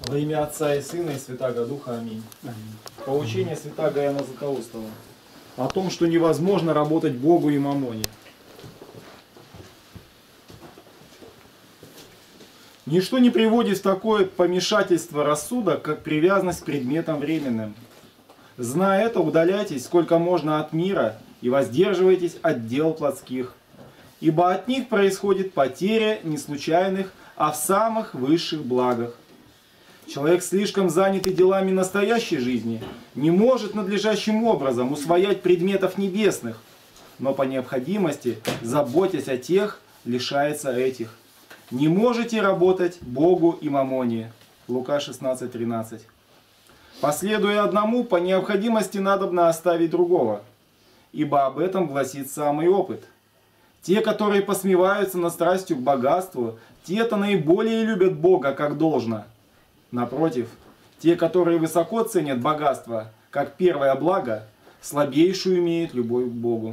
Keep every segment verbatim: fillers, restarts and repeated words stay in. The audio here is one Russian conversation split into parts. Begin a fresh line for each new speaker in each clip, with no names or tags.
Во имя Отца и Сына и Святаго Духа. Аминь. Аминь. Поучение святаго Иоанна Златоустого о том, что невозможно работать Богу и мамоне. Ничто не приводит в такое помешательство рассудок, как привязанность к предметам временным. Зная это, удаляйтесь сколько можно от мира и воздерживайтесь от дел плотских, ибо от них происходит потеря не случайных, а в самых высших благах. Человек, слишком занятый делами настоящей жизни, не может надлежащим образом усвоять предметов небесных, но по необходимости, заботясь о тех, лишается этих. Не можете работать Богу и мамоне. Лука шестнадцать тринадцать. Последуя одному, по необходимости надобно оставить другого, ибо об этом гласит самый опыт. Те, которые посмеваются над страстью к богатству, те-то наиболее любят Бога как должно. Напротив, те, которые высоко ценят богатство как первое благо, слабейшую имеют любовь к Богу.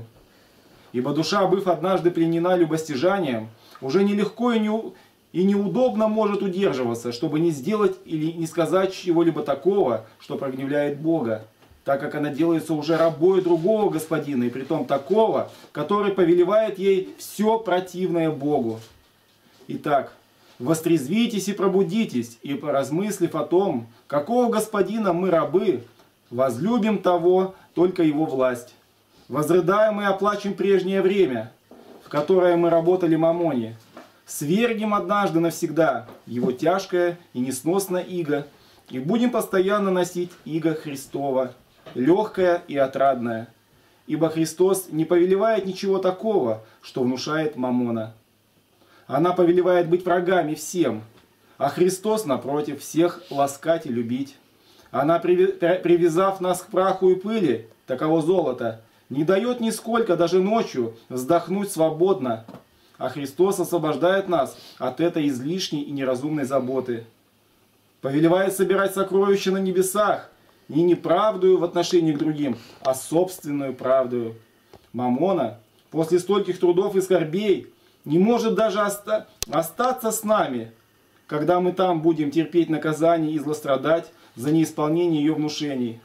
Ибо душа, быв однажды пленена любостяжанием, уже нелегко и, не, и неудобно может удерживаться, чтобы не сделать или не сказать чего-либо такого, что прогневляет Бога, так как она делается уже рабой другого господина, и притом такого, который повелевает ей все противное Богу. Итак, вострезвитесь и пробудитесь, и, поразмыслив о том, какого господина мы рабы, возлюбим того, только его власть. Возрыдаем и оплачем прежнее время, в которое мы работали мамоне. Свергнем однажды навсегда его тяжкое и несносное иго, и будем постоянно носить иго Христова, легкое и отрадное. Ибо Христос не повелевает ничего такого, что внушает мамона. Она повелевает быть врагами всем, а Христос, напротив, всех ласкать и любить. Она, привязав нас к праху и пыли, таково золото, не дает нисколько, даже ночью, вздохнуть свободно, а Христос освобождает нас от этой излишней и неразумной заботы. Повелевает собирать сокровища на небесах, и не правдою в отношении к другим, а собственную правдою. Мамона, после стольких трудов и скорбей, не может даже оста остаться с нами, когда мы там будем терпеть наказание и злострадать за неисполнение ее внушений.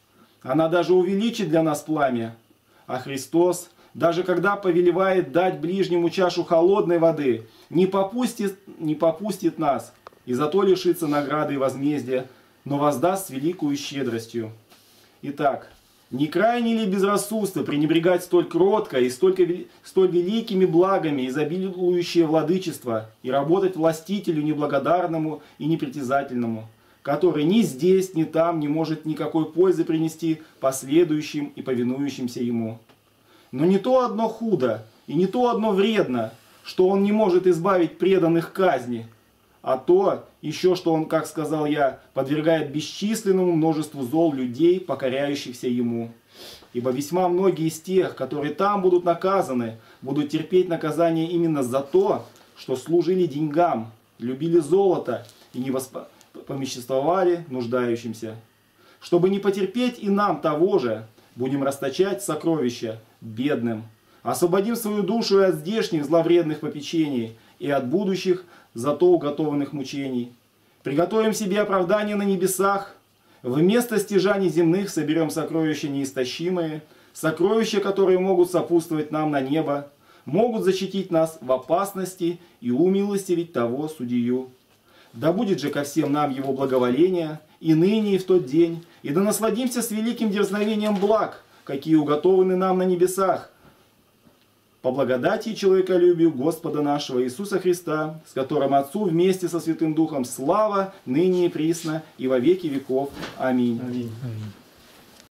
Она даже увеличит для нас пламя, а Христос, даже когда повелевает дать ближнему чашу холодной воды, не попустит, не попустит нас, и зато лишится награды и возмездия, но воздаст с великою щедростью. Итак, не крайне ли безрассудство пренебрегать столь кротко и столько, столь великими благами, изобилующее владычество, и работать властителю неблагодарному и непритязательному, который ни здесь, ни там не может никакой пользы принести последующим и повинующимся ему? Но не то одно худо, и не то одно вредно, что он не может избавить преданных казни, а то еще, что он, как сказал я, подвергает бесчисленному множеству зол людей, покоряющихся ему. Ибо весьма многие из тех, которые там будут наказаны, будут терпеть наказание именно за то, что служили деньгам, любили золото и не воспомеществовали нуждающимся. Чтобы не потерпеть и нам того же, будем расточать сокровища бедным. Освободим свою душу и от здешних зловредных попечений, и от будущих зато уготованных мучений. Приготовим себе оправдание на небесах. Вместо стяжаний земных соберем сокровища неистощимые, сокровища, которые могут сопутствовать нам на небо, могут защитить нас в опасности и умилостивить того судью. Да будет же ко всем нам его благоволение, и ныне, и в тот день, и да насладимся с великим дерзновением благ, какие уготованы нам на небесах, по благодати и человеколюбию Господа нашего Иисуса Христа, с которым Отцу вместе со Святым Духом слава, ныне и присно, и во веки веков. Аминь. Аминь.